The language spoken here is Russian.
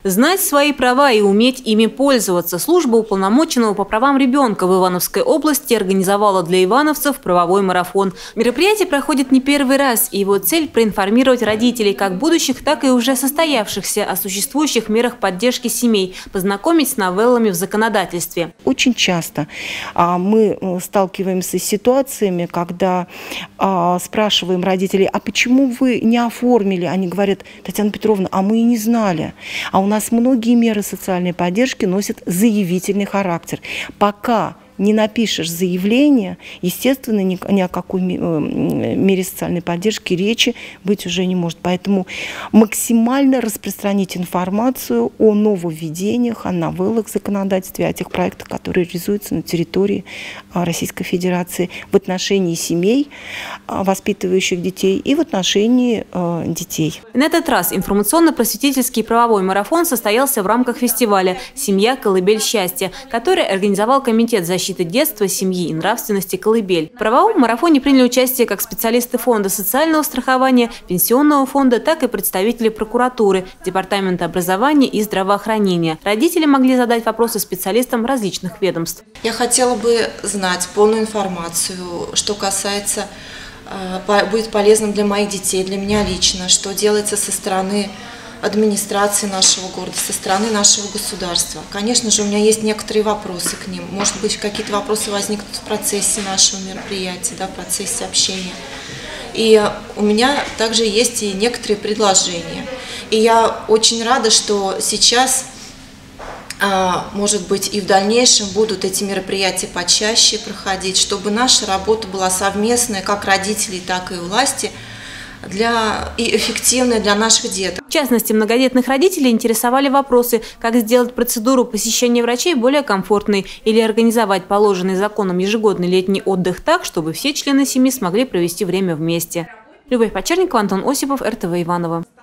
Знать свои права и уметь ими пользоваться. Служба уполномоченного по правам ребенка в Ивановской области организовала для ивановцев правовой марафон. Мероприятие проходит не первый раз, и его цель – проинформировать родителей как будущих, так и уже состоявшихся о существующих мерах поддержки семей, познакомить с новеллами в законодательстве. Очень часто мы сталкиваемся с ситуациями, когда спрашиваем родителей, а почему вы не оформили? Они говорят: Татьяна Петровна, а мы и не знали. А у нас многие меры социальной поддержки носят заявительный характер. Пока не напишешь заявление, естественно, ни о какой мере социальной поддержки речи быть уже не может. Поэтому максимально распространить информацию о нововведениях, о новеллах в законодательстве, о тех проектах, которые реализуются на территории Российской Федерации в отношении семей, воспитывающих детей, и в отношении детей. На этот раз информационно-просветительский правовой марафон состоялся в рамках фестиваля «Семья. Колыбель счастья», который организовал Комитет защиты детства, семьи и нравственности «Колыбель». В правовом марафоне приняли участие как специалисты Фонда социального страхования, Пенсионного фонда, так и представители прокуратуры, Департамента образования и здравоохранения. Родители могли задать вопросы специалистам различных ведомств. Я хотела бы знать полную информацию, что касается, будет полезным для моих детей, для меня лично, что делается со стороны администрации нашего города, со стороны нашего государства. Конечно же, у меня есть некоторые вопросы к ним. Может быть, какие-то вопросы возникнут в процессе нашего мероприятия, в процессе общения. И у меня также есть и некоторые предложения. И я очень рада, что сейчас, может быть, и в дальнейшем будут эти мероприятия почаще проходить, чтобы наша работа была совместная, как родителей, так и власти, и эффективная для наших деток. В частности, многодетных родителей интересовали вопросы, как сделать процедуру посещения врачей более комфортной или организовать положенный законом ежегодный летний отдых так, чтобы все члены семьи смогли провести время вместе. Любовь Почерникова, Антон Осипов, РТВ Иваново.